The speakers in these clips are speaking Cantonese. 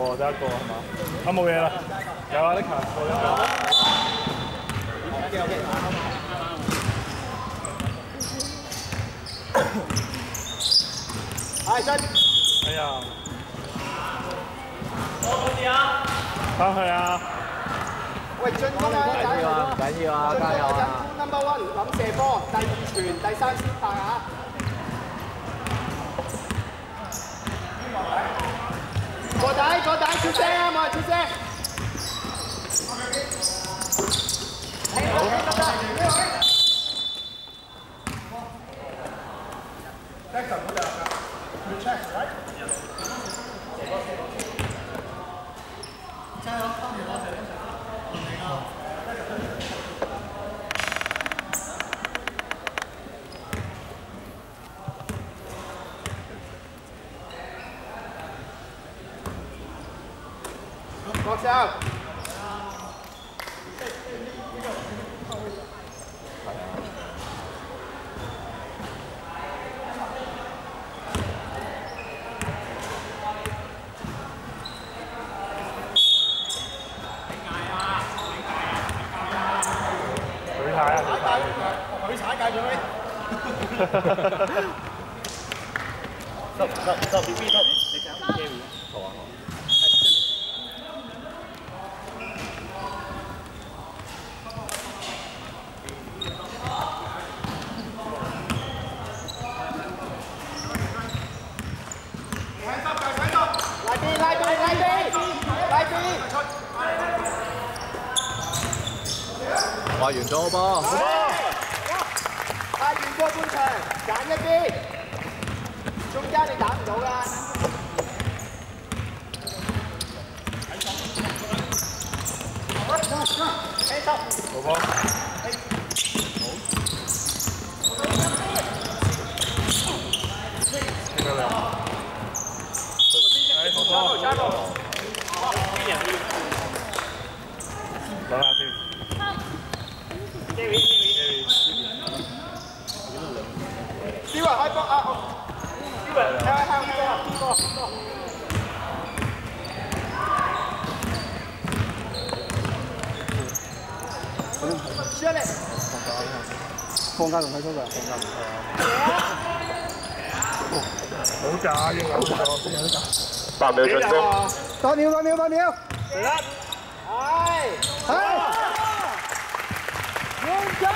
哦，得一個係嘛？啊冇嘢啦，有啊，啲球過一個。 係真。 哎呀！翻去啊！ 喂，進攻啊！ 唔緊要啊，加油啊 ！Number one， 諗射波，第二傳，第三先拍啊！過底，出聲啊！冇人出聲。Box out。 佢踩界咗咩？十 BB 得，你想 carry？ 好啊好。 話完咗好波， 拍完過半場，揀一邊，中間你打唔到㗎。 好波。攞下先。 邊個開波啊？邊個？向邊個？出嚟！ 放假同睇足㗎， 好假要扭咗 8秒進攻。 8秒。係。完成。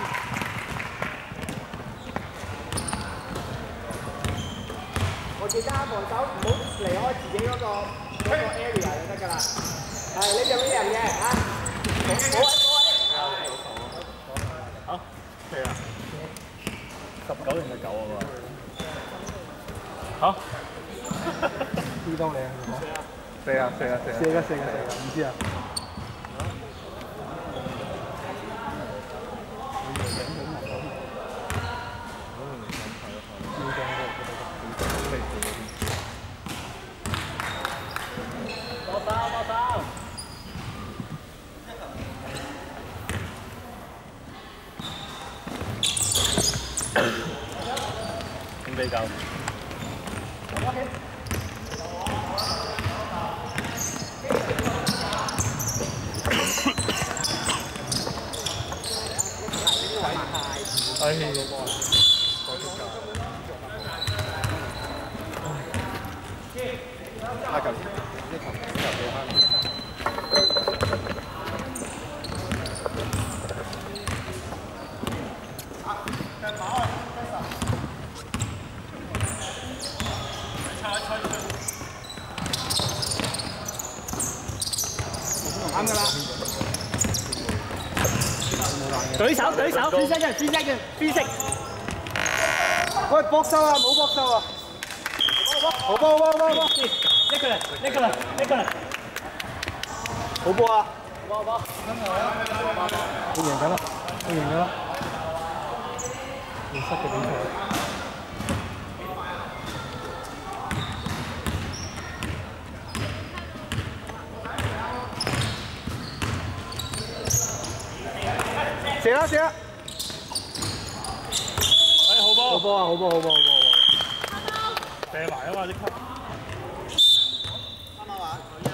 我記得防守唔好離開自己嗰個 area 就得㗎啦。係呢樣人嘅嚇。好位。 好，係啊。19定係9啊嘛？好。 知道你啊？ 射啊！ 唔知啊。 準備夠。哎呀！ 下球先，呢球俾翻你。 啱㗎啦！ 舉手，邊色。喂，搏手啊，冇搏手啊！好波！ 一個人。 好波啊！ 波。 佢贏緊啦！要失嘅比賽。射啦！ 哎，好波！ 好波！ 射埋啊嘛，即刻。 啱啱玩。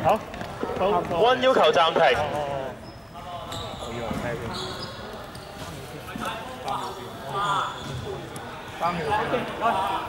好， 温要求暫停。 我以為聽添。3秒先。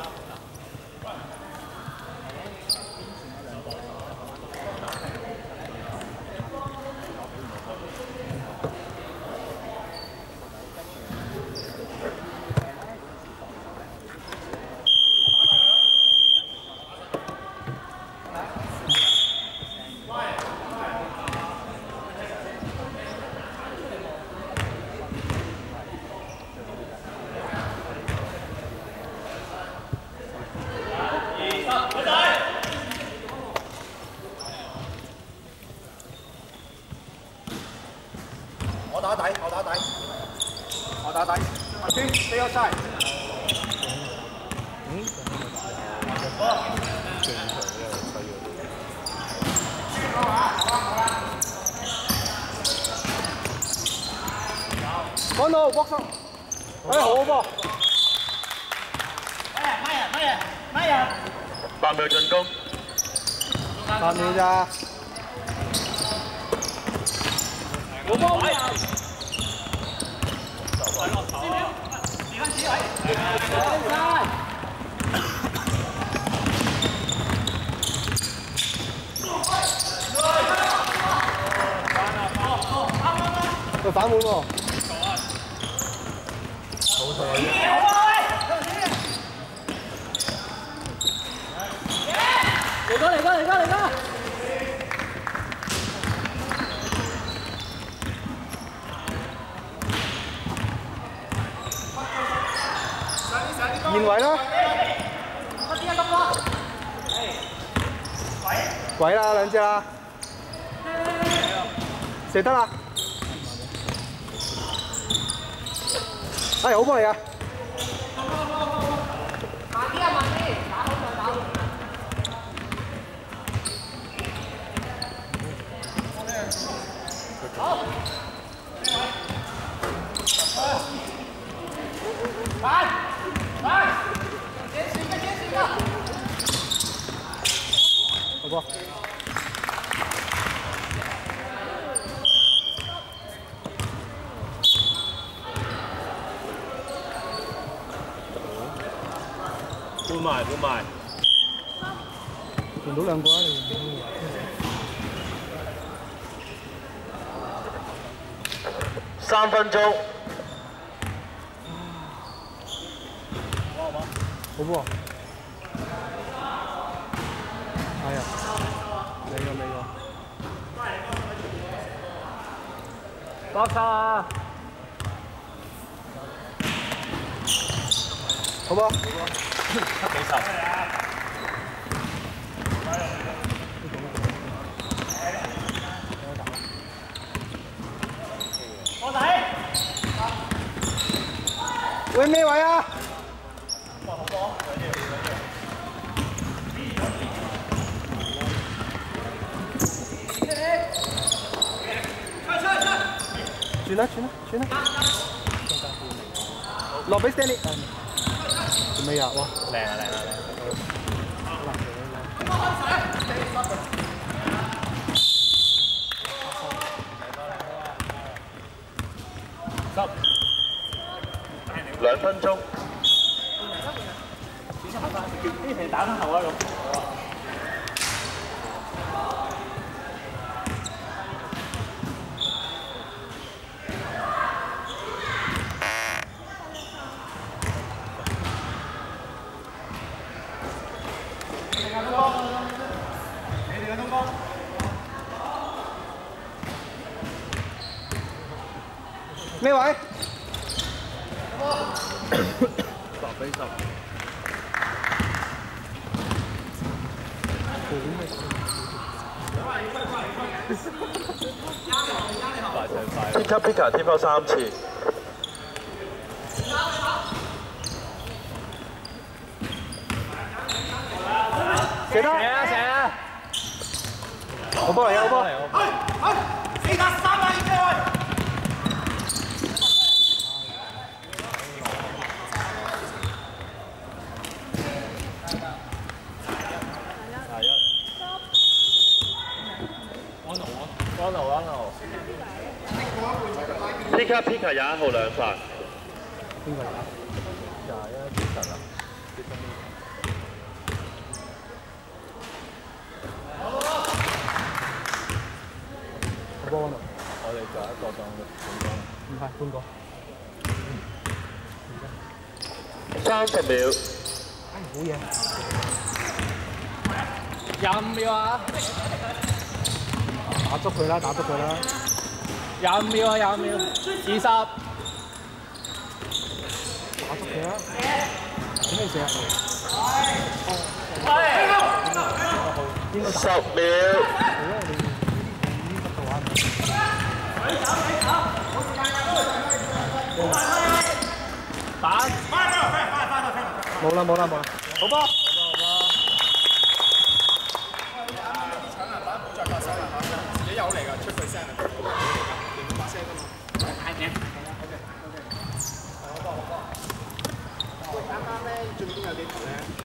我打底，我打底，我打底。先，stay outside。講到搏手，哎好噃。 8秒進攻。 8秒咋？冇波位。佢反滿喎。好彩。嚟㗎！現位啦！鬼啦，兩隻啦！射得啦！哎，好波嚟啊！慢啲啊，慢啲，打好再打。好。好波。 換埋。 換到兩個啊！你 3分鐘。 好波。係啊，嚟個。搏手啊！好波。7比10。我底。喂，咩位啊？轉啦！落俾 Stanley。做咩啊？哇！靚啊！ 2分鐘。 呢期打翻後啊咁。 咩位？10 比10。Peter 添咗3次。 射得！射啊！好波嚟，好波！4打3啊！應該。 安流安流。Pika Pika 21號2發。 邊個嚟啊？21幾實啊？個波嗰度， 我哋就一個當唔係半個。 30秒。 好嘢。 25秒啊！ 打捉佢啦，打捉佢啦。 25秒啊！25秒，20。 打捉佢啦。點咩事啊 ？10秒。 打。 冇啦冇啦冇啦，好波。 搶籃板唔好再發聲啦嚇，自己有嚟㗎，出句聲啊，你唔發聲㗎嘛。係嘅。好波好波。喂，啱啱咧進攻有幾球咧？